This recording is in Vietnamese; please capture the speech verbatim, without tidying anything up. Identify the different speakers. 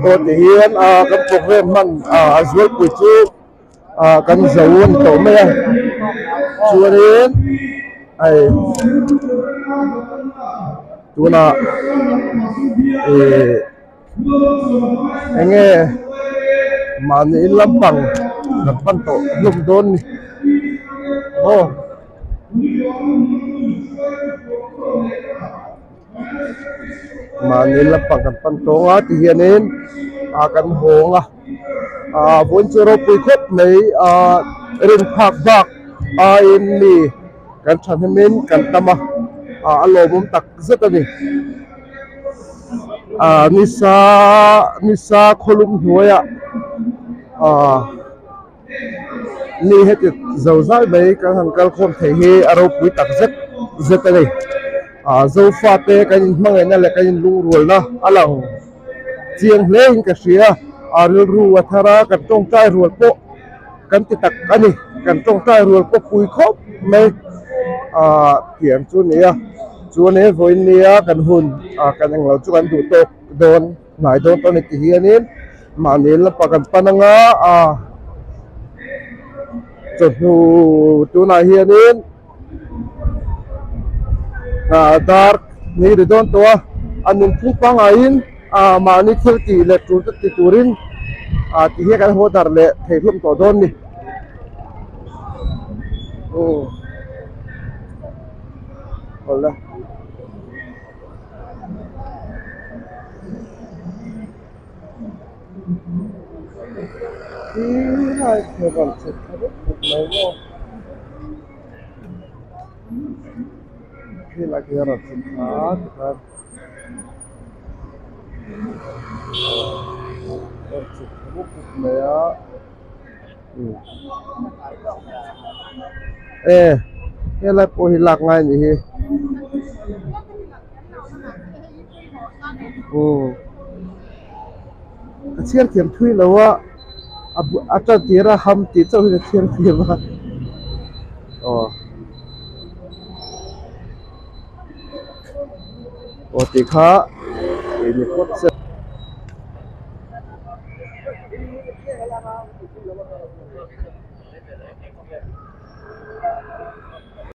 Speaker 1: ô thì hiền à cái phục về mình à dưới quỷ chú à cái dấu ấn tổ mẹ chúa đến ai chúa là anh nghe mà ní lâm bằng lập văn tổ lùng đôn ô mà nên là bằng căn tổ á thì hiện nên à căn hồ à à vốn chưa rồi quy khép lấy à rin phạc bạc à in mi căn chân mình căn tâm à alo bom tắc rất là đi à nisa nisa kholum huaya à ni hết dầu dãi mấy cái hàng cal không thể hi aro quy tắc rất rất là đi à dầu pha te cái mang cái này là cái lung ruột na alang chiang lên cái gì à ruột ruột thara cái trong trai ruột po cái ti tak ani cái trong trai ruột po pui khop mấy à kiềm chú này chú này với nia cái hun à cái anh lão chú anh đủ tốt don nãy don tôi này thì hiền mà nên là pakan pananga à cho chú này hiền à dar ni de don to anin pu pangain a mani khil ti le tu ti turin a ti he kan ho dar le thehlum to don ni o hola ki hai ke ban se thare mai mo ki la ke ra sin ha ta eh cái là po hilak ngay nhỉ oh cái chiên kiếm thui là wa à cho tira ham tí cho cái chiên kiếm mà oh oh tí khá để đi cốt sẽ